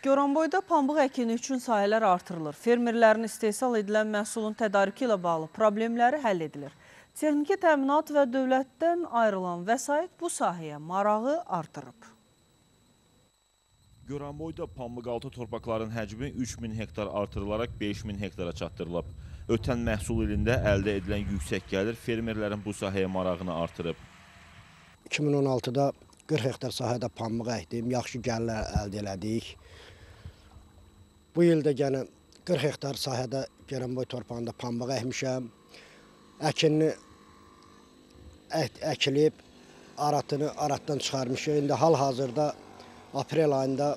Goranboyda pambıq əkini üçün sahələr artırılır. Fermerlərin istehsal edilən məhsulun tədarükü ilə bağlı problemləri həll edilir. Texniki təminat və dövlətdən ayrılan vəsait bu sahəyə marağı artırıb. Goranboyda pambıqaltı torpaqların həcmi 3000 hektar artırılaraq 5000 hektara çatdırılıb. Ötən məhsul ilində əldə edilən yüksək gəlir fermerlərin bu sahəyə marağını artırıb. 2016-da 40 hektar sahədə pambıq əkdim, yaxşı gəlirlər əldə elədik. Bu ildə yenə 40 hektar sahədə Goranboy torpağında pambıq əkmişəm. Əkinini əkilib, aratdan çıxarmışıq. İndi hal-hazırda aprel ayında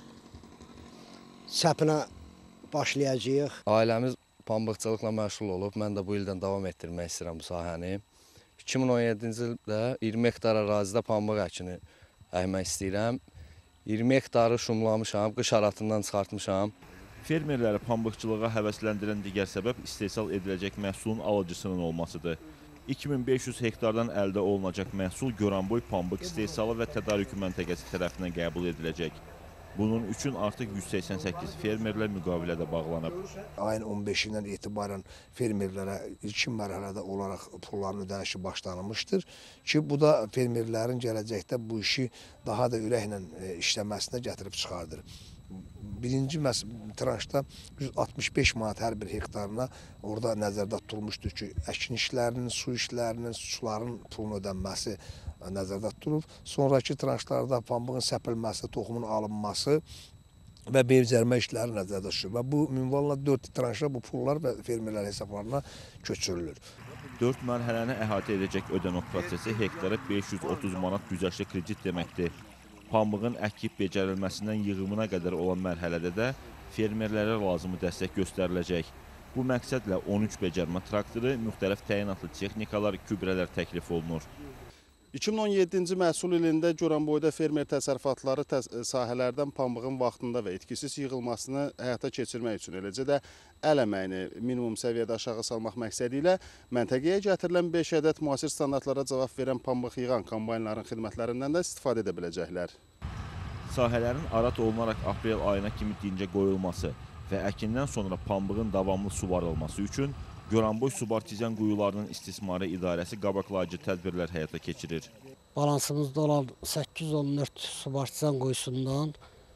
səpinə başlayacağıq. Ailəmiz pambıqçılıqla məşğul olub. Mən də bu ildən davam etdirmək istəyirəm bu sahəni. 2017-ci ildə 20 hektar ərazidə pambıq əkini əkmək istəyirəm. 20 hektarı şumlamışam, qış aratından çıxartmışam. Fermerləri pambıqçılığa həvəsləndirən digər səbəb istehsal ediləcək məhsulun alıcısının olmasıdır. 2500 hektardan əldə olunacaq məhsul Goranboy pambıq istehsalı və tədarükü məntəqəsi tərəfindən qəbul ediləcək. Bunun üçün artıq 188 fermerlə müqavilədə bağlanıb. Ayın 15-dən etibarən fermerlərə ilkin mərhələdə olaraq pulların ödənişi başlanmışdır ki, bu da fermerlərin gələcəkdə bu işi daha da ürəklə işləməsinə gətirib çıxardır. Birinci tranşda 165 manat hər bir hektarına orada nəzərdə tutulmuşdur ki, əkin işlərinin, su işlərinin, suların pulun ödənməsi nəzərdə tutulub. Sonraki tranşlarda pambığın səpilməsi, toxumun alınması və bevcərmə işləri nəzərdə tutulur. Və bu minvalla 4 tranşda bu pullar və fermerlər hesablarına köçürülür. 4 mərhələni əhatə edəcək ödənmə prosesi hektara 530 manat güzəştli kredit deməkdir. Pambığın əkib becərilməsindən yığımına qədər olan mərhələdə də fermerlərə lazımi dəstək göstəriləcək. Bu məqsədlə 13 becərmə traktoru, müxtəlif təyinatlı texnikalar, gübrələr təklif olunur. 2017-ci məhsul ilində Goranboyda fermer təsərrüfatları sahələrdən pambığın vaxtında və etkisiz yığılmasını həyata keçirmək üçün, eləcə də əl əməyini minimum səviyyədə aşağı salmaq məqsədi ilə məntəqəyə gətirilən 5 ədəd müasir standartlara cavab verən pambıq yığan kombaynların xidmətlərindən də istifadə edə biləcəklər. Sahələrin arat olunaraq aprel ayına kimi dincə qoyulması və əkindən sonra pambığın davamlı suvarılması üçün Goranboy subartizan quyularının istismarı idarəsi qabaqlayıcı tədbirlər həyata keçirir. Balansımızda olan 814 subartizan quyusundan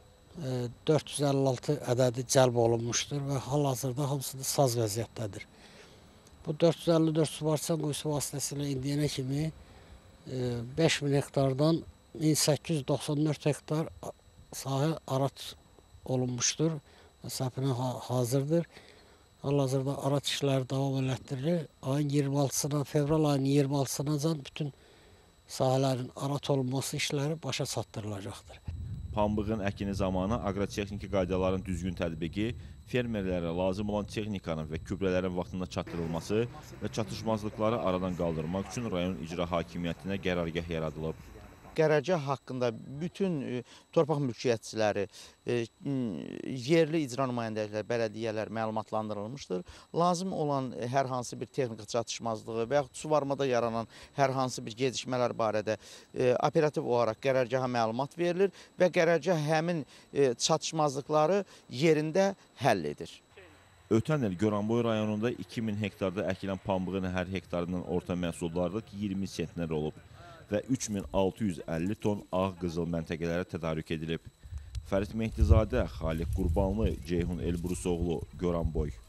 456 ədədi cəlb olunmuşdur və hal-hazırda hamısı da saz vəziyyətdədir. Bu 454 subartizan quyusu vasitəsilə indiyənə kimi 5000 hektardan 1894 hektar sahə arat olunmuşdur və səpinə hazırdır. Hal-hazırda arat işləri davam elətdirilir. Ayın 26-sına, fevral ayının 26-sına bütün sahələrin arat olunması işləri başa çatdırılacaqdır. Pambığın əkini zamanı aqrotexniki qaydaların düzgün tətbiqi, fermerlərə lazım olan texnikanın və gübrələrin vaxtında çatdırılması və çatışmazlıqları aradan qaldırmaq üçün rayon icra hakimiyyətinə qərargah yaradılıb. Qərargah haqqında bütün torpaq mülkiyyətçiləri, yerli icra nümayəndələri, bələdiyyələr məlumatlandırılmışdır. Lazım olan hər hansı bir texniki çatışmazlığı və yaxud suvarmada yaranan hər hansı bir gecikmələr barədə operativ olaraq qərargaha məlumat verilir və qərargah həmin çatışmazlıqları yerində həll edir. Ötən il Goranboy rayonunda 2000 hektarda əkilən pambığın hər hektarından orta məhsuldarlıq 20 sentner olub və 3650 ton ağ qızıl məntəqələrə tədarük edilib. Fərid Mehdizadə, Xaliq Qurbanlı, Ceyhun Elburusoğlu, Goranboy.